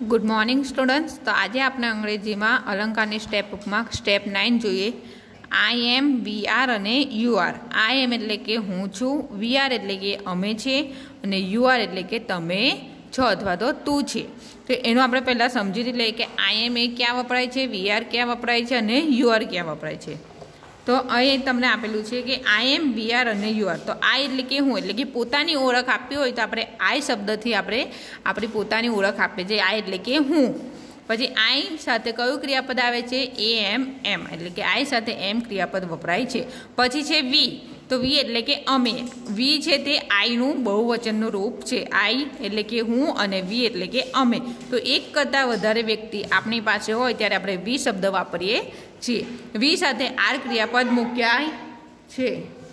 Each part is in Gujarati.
Good morning students. तो आज आपने अंग्रेजी में अलंकार स्टेप बुक में स्टेप 9 જોઈએ। आई एम, वी आर અને यू आर। आई एम એટલે કે હું છું, वी आर એટલે કે અમે છે અને यू आर એટલે કે તમે છો અથવા તો તું છે। તો એનો આપણે પહેલા સમજી લઈએ કે आई एम એ ક્યાં વપરાય છે, वी आर ક્યાં વપરાય છે અને यू आर ક્યાં વપરાય છે। तो અહીં તમને આપેલું છે કે आई एम, वी आर અને यू आर। तो आई એટલે કે હું, એટલે કે પોતાની ઓળખ આપવી હોય તો આપણે आई શબ્દથી આપણે આપણી પોતાની ઓળખ આપીએ છીએ। आई એટલે કે હું। પછી आई સાથે કયું ક્રિયાપદ આવે છે? એ એમ એમ, એટલે કે आई સાથે એમ ક્રિયાપદ વપરાય છે। પછી છે વી। તો વી એટલે કે અમે। વી છે તે આઈનું બહુવચનનું રૂપ છે। आई એટલે કે હું અને વી એટલે કે અમે। તો એક કરતાં વધારે વ્યક્તિ આપણી પાસે હોય ત્યારે આપણે વી શબ્દ વાપરીએ છીએ। વી સાથે આર ક્રિયાપદ મૂક્યા છે।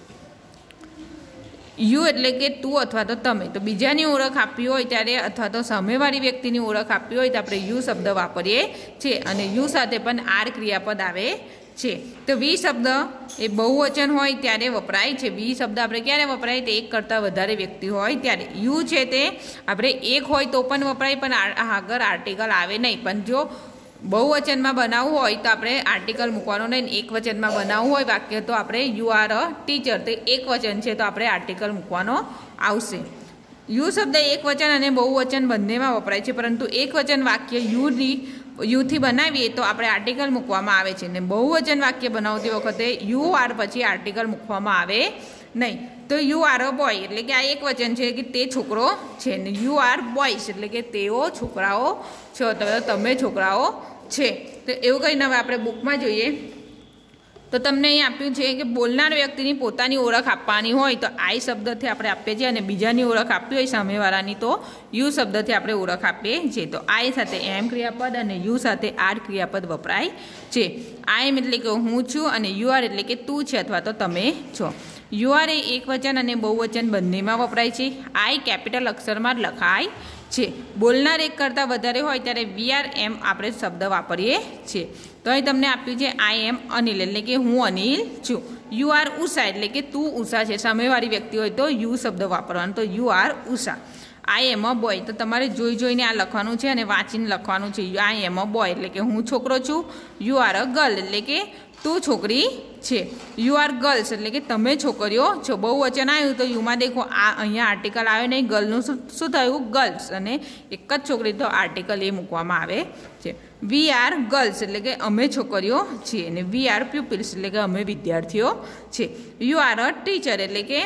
यू એટલે કે તું અથવા તો તમે। તો બીજાની ઓળખ આપવી હોય ત્યારે અથવા તો સામેવાળી વ્યક્તિની ઓળખ આપવી હોય તો આપણે યુ શબ્દ વાપરીએ છીએ અને યુ સાથે પણ આર ક્રિયાપદ આવે છે। તો વી શબ્દ એ બહુવચન હોય ત્યારે વપરાય છે। વી શબ્દ આપણે ક્યારે વપરાય? તો એક કરતાં વધારે વ્યક્તિ હોય ત્યારે। યુ છે તે આપણે એક હોય તો પણ વપરાય, પણ આગળ આર્ટિકલ આવે નહીં। પણ જો बहुवचन में बनावू हो तो आपणे आर्टिकल मूकवानो नहीं, एक वचन में बनावू हो वाक्य तो आपणे यू आर अ टीचर। तो एक वचन है तो आपणे आर्टिकल मूकवानो आवशे। यू शब्द एक वचन और बहुवचन बंने में वपराय छे, परंतु एक वचन वाक्य यू थी बनावीए तो आपणे आर्टिकल मूकवामां आवे छे ने बहुवचन वाक्य बनावती वखते यू आर पछी आर्टिकल मूकवामां आवे नहीं। तो यू आर अ बॉय એટલે કે આ એક વચન છે કે તે છોકરો છે ને યુ આર બોયસ એટલે કે તેઓ છોકરાઓ છો, તમે છોકરાઓ છે। તો એવું કરીને હવે આપણે બુકમાં જોઈએ તો તમને અહીં આપ્યું છે કે બોલનાર વ્યક્તિની પોતાની ઓળખ આપવાની હોય તો आई શબ્દથી આપણે આપીએ છીએ અને બીજાની ઓળખ આપવી હોય સામેવાળાની તો યુ શબ્દથી આપણે ઓળખ આપીએ છીએ। તો आई સાથે એમ ક્રિયાપદ અને યુ સાથે આર ક્રિયાપદ વપરાય છે। आई એમ એટલે કે હું છું અને યુ આર એટલે કે તું છે અથવા તો તમે છો। यू आर एक वचन और बहुवचन बंने में वपराय छे। आई कैपिटल अक्षर में लखाय छे। बोलनार एक करता वधारे होय त्यारे वी आर एम आपणे शब्द वापरीए छे। तो अहीं तमने आप्युं छे आई एम अनिल એટલે કે હું અનિલ છું। यू आर उषा એટલે કે તું ઉષા છે, સામેવાળી વ્યક્તિ હોય તો यू શબ્દ વાપરવાનો, તો you are Usha. I am a boy तो तमारे जोई जोईने आ लखवानुं छे अने वांचीने लखवानुं छे। आई एम अ बॉय એટલે કે હું છોકરો છું। यू आर अ गर्ल એટલે કે तू छोकरी छे। यू आर गर्ल्स એટલે કે તમે છોકરીઓ છો। बहुवचन आव्युं तो यू में देखो आ अहींया आर्टिकल आवे नहीं, गर्लनुं शुं थयुं? गर्ल्स, अने एक ज छोकरी तो आर्टिकल ए मूकवामां आवे छे। वी आर गर्ल्स એટલે કે અમે છોકરીઓ છીએ અને वी आर प्यूपिल्स એટલે કે અમે વિદ્યાર્થીઓ છે। यू आर अ टीचर એટલે કે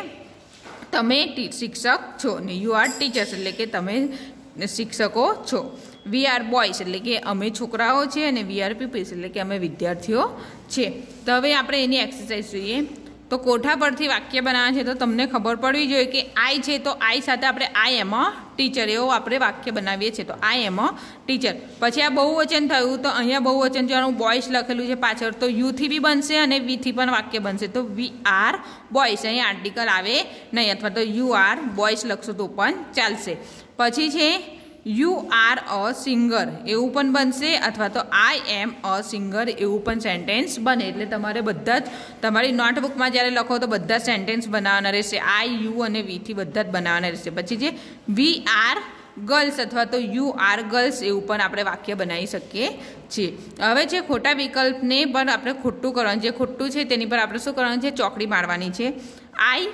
તમે શિક્ષક છો અને यू आर टीचर्स એટલે કે તમે શિક્ષકો છો। वी आर बॉयस એટલે કે અમે છોકરાઓ છે અને वी आर पीपल्स એટલે કે અમે વિદ્યાર્થીઓ છે। તો હવે આપણે એની એક્સરસાઇઝ જોઈએ। તો કોઠા પરથી વાક્ય બનાવવા છે તો તમને ખબર પડવી જોઈએ કે आई છે તો आई સાથે આપણે आई एम अ टीचर એવો આપણે વાક્ય બનાવીએ છીએ। તો आई एम अ टीचर। પછી આ બહુવચન થયું તો અહીંયા બહુવચન જોવાનું બોયસ લખેલું છે પાછળ, તો યુ થી બી બનશે અને વી થી પણ વાક્ય બનશે। તો वी आर બોયસ, અહીં આર્ટિકલ આવે નહીં, અથવા તો यू आर બોયસ લખશો તો પણ ચાલશે। પછી છે यू आर अ सिंगर एवं पण बनशे, अथवा तो आई एम अ सिंगर एवं पण सेंटेन्स बने। एटले तमारे बधा ज तमारी नोटबुक में ज्यारे लखो तो बधा सेंटेन्स बनाववाना रहेशे। आई यू अने वी थी बधा ज बनाववाना रहेशे। पछी जे वी आर गर्ल्स अथवा तो यू आर गर्ल्स एवं पण आपणे वाक्य बनावी शकीए छीए। हवे छे खोटा विकल्पने पण आपणे खोटुं करवानुं, जे खोटुं छे तेनी पर आपणे शुं करवानुं छे? चौकड़ी मारवानी छे। आई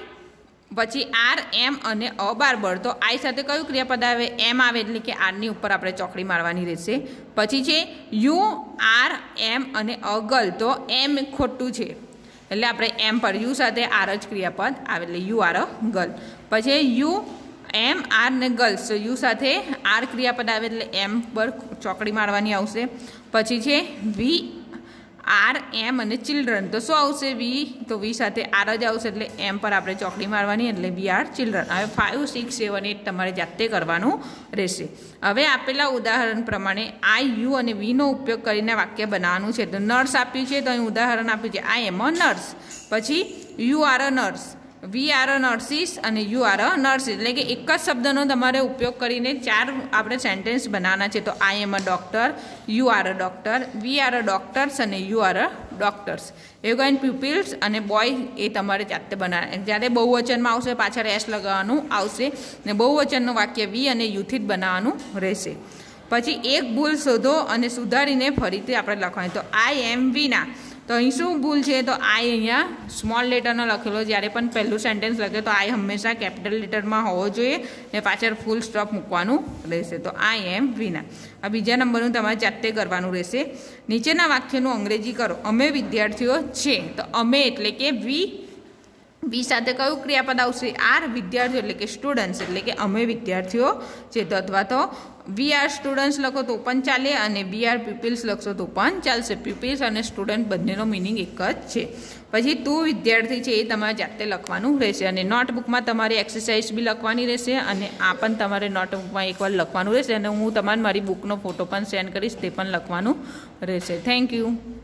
પછી आर एम અને अ बारबर, तो आई સાથે કયું ક્રિયાપદ આવે? एम આવે એટલે કે आर ની ઉપર આપણે ચોકડી મારવાની રહેશે। પછી છે यू आर एम અને अ गर्ल, तो एम ખોટું છે એટલે આપણે एम પર यू સાથે आर જ ક્રિયાપદ આવે એટલે यू आर अ गर्ल। પછી यू एम आर ने गर्ल्स, तो यू સાથે आर ક્રિયાપદ આવે એટલે एम પર ચોકડી મારવાની આવશે। પછી છે वी आर एम અને चिल्ड्रन, तो શું આવશે? વી, તો વી સાથે આર જ આવશે એટલે એમ પર આપણે ચોકડી મારવાની એટલે વી આર ચિલ્ડ્રન। હવે 5, 6, 7, 8 તમારે જાતે કરવાનું રહેશે। હવે આપેલા ઉદાહરણ પ્રમાણે आई यू અને વીનો ઉપયોગ કરીને વાક્ય બનાવવાનું છે। તો નર્સ આપ્યું છે તો અહીં ઉદાહરણ આપ્યું છે आई एम अ नर्स। પછી you are a nurse, we are a nurses અને यू आर अ नर्स, એટલે કે એક જ શબ્દનો તમારે ઉપયોગ કરીને 4 આપણે સેન્ટેન્સ બનાવવાના છે। તો I am a doctor, you are a doctor, we are a doctors અને यू आर अ डॉक्टर्स। એવું કહીને પ્યુપિલ્સ અને બોય એ તમારે જાતે બનાવવાના। જ્યારે બહુવચનમાં આવશે પાછળ એસ લગાવવાનું આવશે ને બહુવચનનું વાક્ય વી અને યુથી જ બનાવવાનું રહેશે। પછી એક ભૂલ શોધો અને સુધારીને ફરીથી આપણે લખવાની. તો આઈ એમ વિના, તો અહીં શું ભૂલ છે? તો આઈ અહીંયા સ્મોલ લેટરનો લખેલો, જ્યારે પણ પહેલું સેન્ટેન્સ લખે તો આઈ હંમેશા કેપિટલ લેટરમાં હોવો જોઈએ ને પાછળ ફૂલ સ્ટોપ મૂકવાનું રહેશે. તો આઈ એમ વિના. આ બીજા નંબરનું તમારે જાતે કરવાનું રહેશે. નીચેના વાક્યનું અંગ્રેજી કરો. અમે વિદ્યાર્થીઓ છે. તો અમે એટલે કે વી સાથે કયું ક્રિયાપદ આવશે? આર. વિદ્યાર્થીઓ એટલે કે સ્ટુડન્ટ્સ, એટલે કે અમે વિદ્યાર્થીઓ છે. તો અથવા તો વી આર સ્ટુડન્ટ્સ લખો તો પણ ચાલે અને વી આર પીપલ્સ લખશો તો પણ ચાલશે. પીપલ્સ અને સ્ટુડન્ટ બંનેનો મિનિંગ એક જ છે. પછી તું વિદ્યાર્થી છે એ તમારે જાતે લખવાનું રહેશે અને નોટબુકમાં તમારે એક્સરસાઇઝ બી લખવાની રહેશે અને આ પણ તમારે નોટબુકમાં એકવાર લખવાનું રહેશે અને હું તમારે મારી બુકનો ફોટો પણ સેન્ડ કરીશ, તે પણ લખવાનું રહેશે. Thank you.